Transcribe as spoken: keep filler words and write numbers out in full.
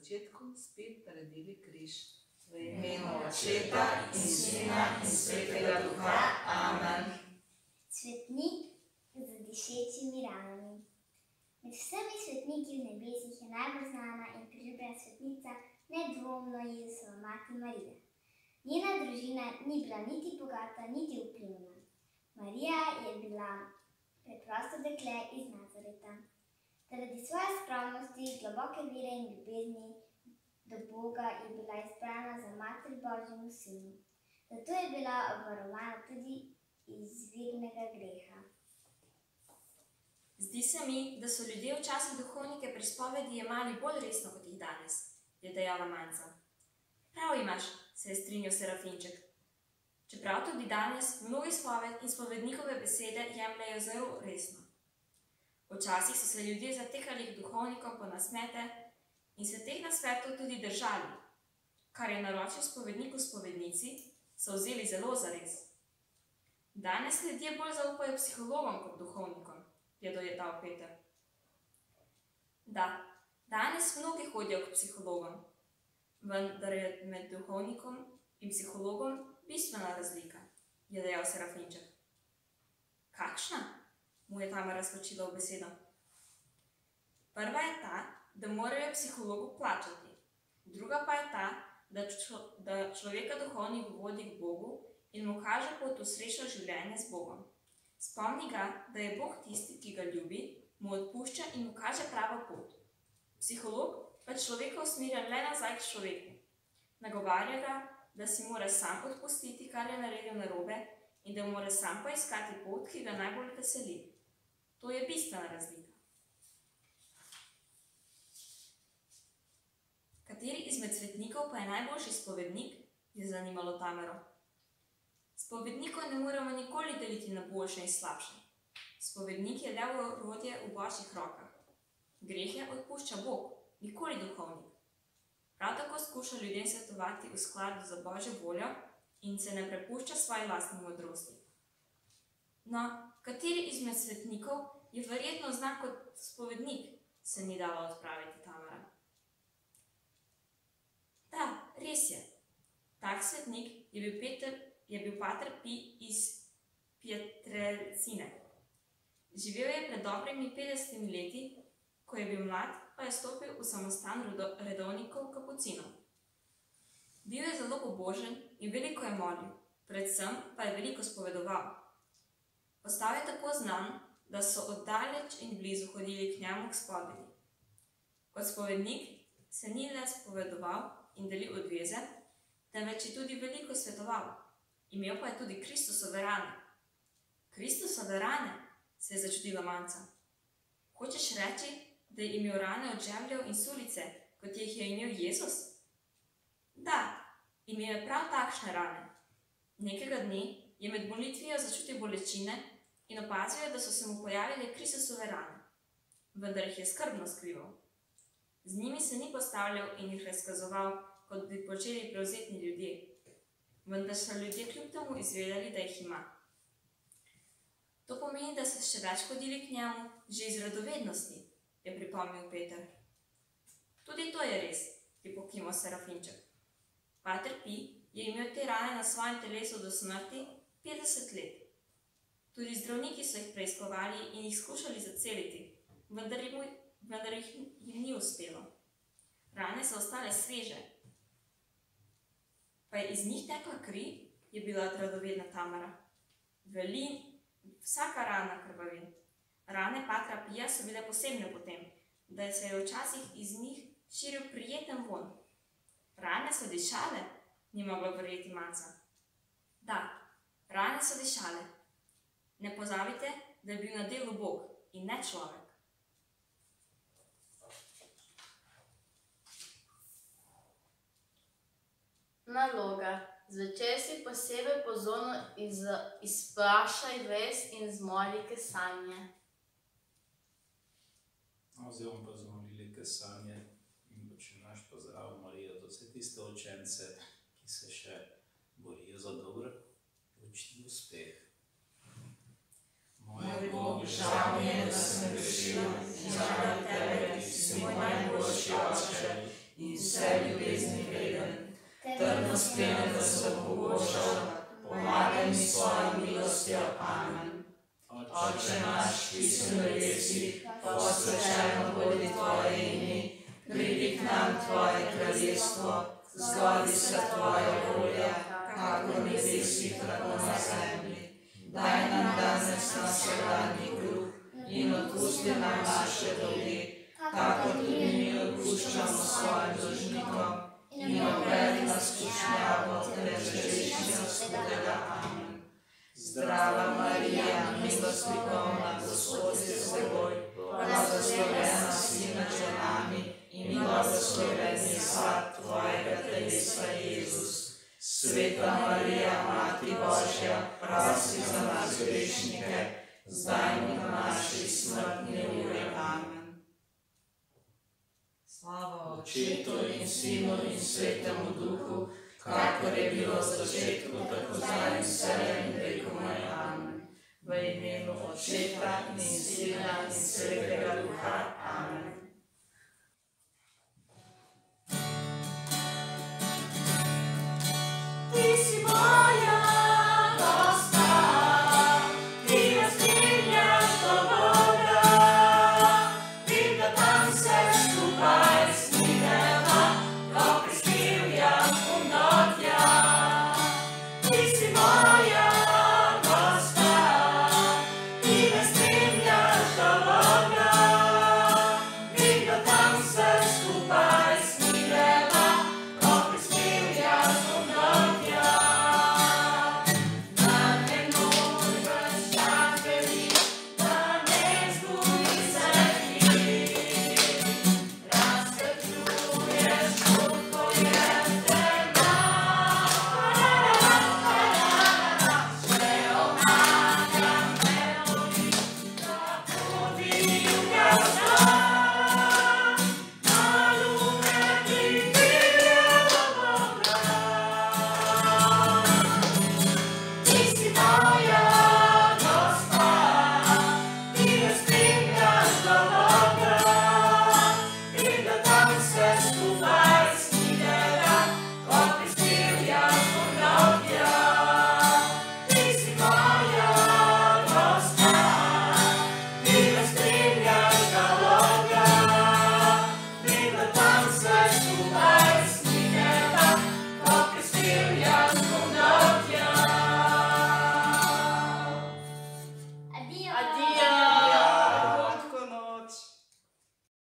začetku spet naredili križ. V imenu Očeta in Sina in Svetega Duha. Amen. Svetnik z dišečimi ranami. Med vsemi svetniki v nebesih je najbolj znana in priljubljena svetnica nedvomno Jezusova mati Marija. Njena družina ni bila niti bogata, niti vplivna. Marija je bila preprosto dekle iz Nazareta. Zaradi svoje skromnosti, globoke vere in ljubezni do Boga je bila izbrana za mater Božjemu sinu. Zato je bila obvarovana tudi izvirnega greha. Zdi se mi, da so ljudje včasih duhovnike pri spovedi jemali bolj resno kot jih danes, je dejala Manca. Prav imaš, se je strinjal Serafinček. Čeprav tudi danes mnogi spoved in spovednikove besede jemljajo zelo resno. Včasih so se ljudje zatekali k duhovnikom po nasmete in se teh nasvetov tudi držali. Kar je naročil spovedniku spovednici, so vzeli zelo zares. Danes ljudje bolj zaupajo psihologom kot duhovnikom, je dodal Peter. Da, danes mnogi hodijo k psihologom, vendar je med duhovnikom in psihologom bistvena razlika, je dejal Serafinček. Kakšna? Mu je Tamara skočila v besedo. Prva je ta, da morajo psihologu plačati. Druga pa je ta, da, čo, da človeka duhovnik vodi k Bogu in mu kaže pot v srečno življenje z Bogom. Spomni ga, da je Bog tisti, ki ga ljubi, mu odpušča in mu kaže pravo pot. Psiholog pa človeka usmerja le nazaj k človeku. Nagovarja ga, da si mora sam odpustiti, kar je naredil narobe, in da mora sam poiskati pot, ki ga najbolj veseli. To je bistvena razlika. Kateri izmed svetnikov pa je najboljši spovednik, je zanimalo Tamaro. Spovednikov ne moremo nikoli deliti na boljše in slabše. Spovednik je le orodje v Božjih rokah. Grehe odpušča Bog, nikoli duhovnik. Prav tako skuša ljudem svetovati v skladu za Božjo voljo in se ne prepušča svoji lastni modrosti. No, kateri izmed svetnikov je verjetno znan kot spovednik, se ni dala odpraviti Tamara. Da, res je. Tak svetnik je bil, Peter, je bil pater Pi iz Pietrelcine. Živel je pred dobrimi petdesetimi leti, ko je bil mlad, pa je stopil v samostan redovnikov kapucinov. Bil je zelo pobožen in veliko je molil, predvsem pa je veliko spovedoval. Postal je tako znan, da so oddaleč in blizu hodili k njemu k spovedi. Kot spovednik se ni le spovedoval in delil odveze, temveč je tudi veliko svetoval. Imel pa je tudi Kristusove rane. Kristusove rane, se je začudila Manca. Hočeš reči, da je imel rane od žemljev in sulice, kot jih je imel Jezus? Da, imel je prav takšne rane. Nekega dne je med molitvijo začutil bolečine in opazil je, da so se mu pojavile Kristusove rane, vendar jih je skrbno skrival. Z njimi se ni postavljal in jih razkazoval, kot bi počeli prevzetni ljudje, vendar so ljudje kljub temu izvedeli, da jih ima. To pomeni, da so še več hodili k njemu že iz radovednosti, je pripomnil Peter. Tudi to je res, je pokimal Serafinček. Pater Pi je imel te rane na svojem telesu do smrti petdeset let. Tudi zdravniki so jih preiskovali in jih skušali zaceliti, vendar jim, vendar jim ni uspelo. Rane so ostale sveže. Pa je iz njih tekla kri, je bila radovedna Tamara. Velin, vsaka rana krvavi. Rane patra Pija so bile posebne potem, da se je včasih iz njih širil prijeten von. Rane so dišale, ni mogla verjeti Manca. Da, rane so dišale. Ne pozabite, da je bil na delu Bog in ne človek. Naloga. Zvečer si posebej pozorno iz, izprašaj vest in zmoli kesanje. Oziroma pa zmolili kesanje in če naš pozdrav Marijo do vse tiste učence, ki se še borijo za dober učni uspeh. Moj Bog, žal mi je, da sem grešila in žalim tebe, ki si moj najboljši oče in povzpene, da se poboljšal, pomagaj mi s svojo milostjo. Amen. Oče naš, ki si v nebesih, posvečeno bodi tvoje ime, pridi k nam tvoje kraljestvo, zgodi se tvoja volja, kako v nebesih, tako na zemlji. Daj nam danes naš vsakdanji kruh in odpusti nam naše dolge, kakor tudi mi odpuščamo svojim dolžnikom, in ne uvedi nas v skušnjavo, temveč reši nas od hudega. Amen. Zdrava Marija, milosti polna, Gospod je s teboj, blagoslovljena si med ženami in blagoslovljen je sad tvojega telesa, Jezus. Sveta Marija, Mati Božja, prosi za nas grešnike, zdaj in v naši smrtni uri. Amen. Slava Očetu in Sinu in Svetemu Duhu, kakor je bilo v začetku, tako zdaj in vselej in vekomaj. Amen. V imenu Očeta in Sina in Svetega Duha. Amen. Ti si moja gospa, ti me spremljaš do Boga, vem, da tam se skupaj snideva, ko prispevjam pomnotja. Ti si moja gospa, ti me spremljaš do Boga, vem, da tam se skupaj snideva, ko prispevjam pomnotja. Bye.